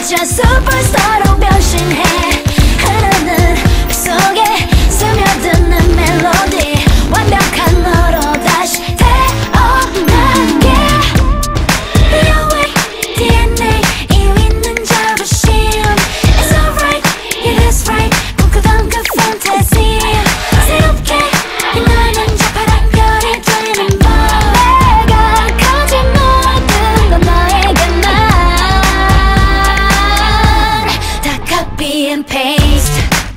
진짜 슈퍼스타로 변신해. 흐르는 그 속에 스며드는 멜로디 완벽한 너로 다시 태어나게. Your way DNA 이유 있는 자부심. It's alright, yeah that's right. 꿈꾸던 그 fantasy 새롭게 빛나는 저 파란 별이 되는 밤. 내가 가진 모든 건 너에게만 다 copy and paste.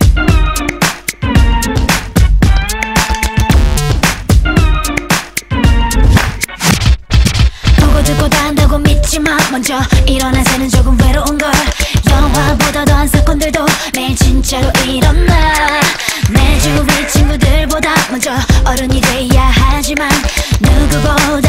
보고 듣고 다 한다고 믿지마. 먼저 일어난 새는 조금 외로운걸. 영화보다 더한 사건들도 매일 진짜로 일어나. 내 주위 친구들보다 먼저 어른이 돼야 하지만 누구보다